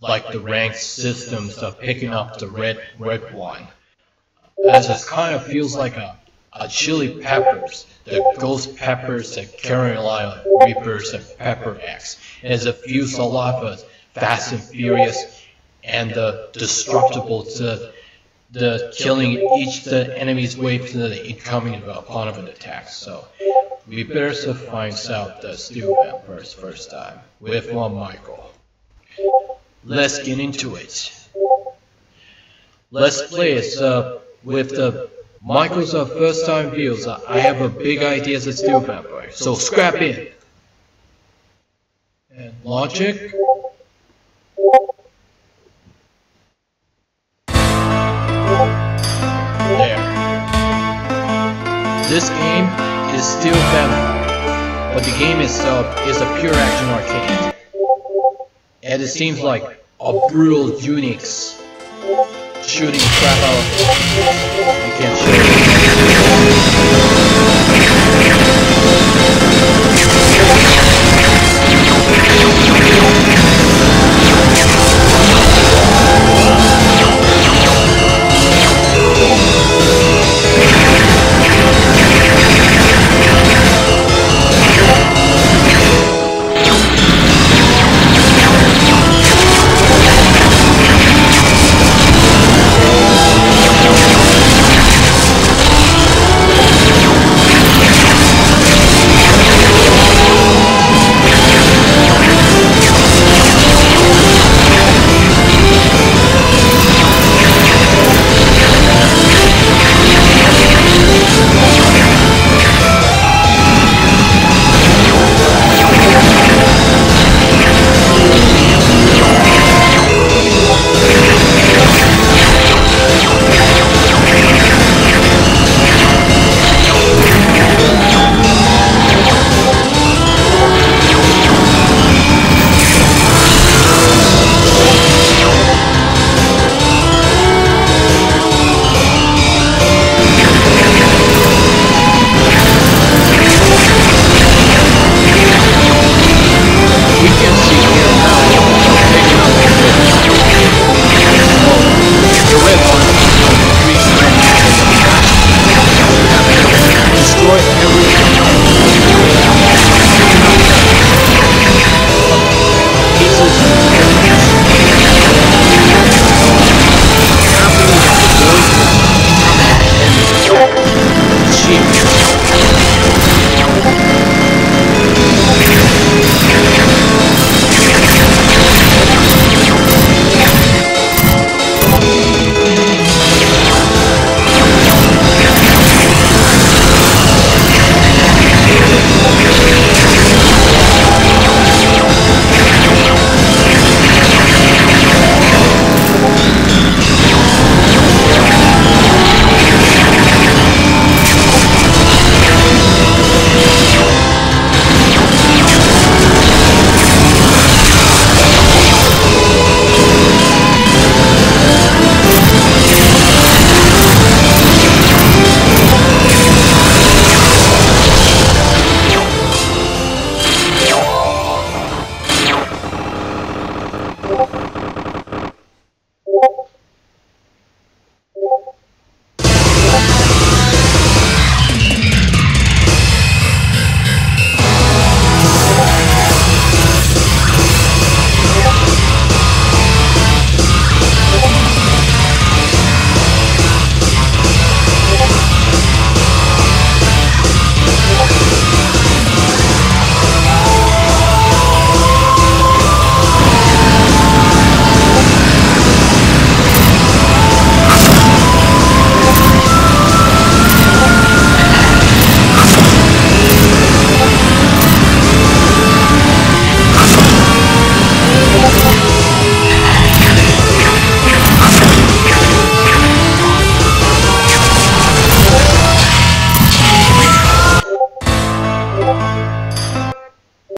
like the ranked systems of picking up the red one, as it kind of feels like a chili peppers, the ghost peppers, the Carolina Reapers, and Pepper X, as it feels a lot of Fast and Furious and the destructible to the killing each the enemy's wave to the incoming upon of an attack. So we better find out the Steel Vampires first time with one Michael. Let's get into it. Let's play it with the Michael's first time views. I have a big idea as a Steel Vampire, so scrap in. And logic. There. This game is Steel Vampire, but the game itself is a pure action arcade. And it seems like a brutal Unix shooting crap out. You can't shoot it.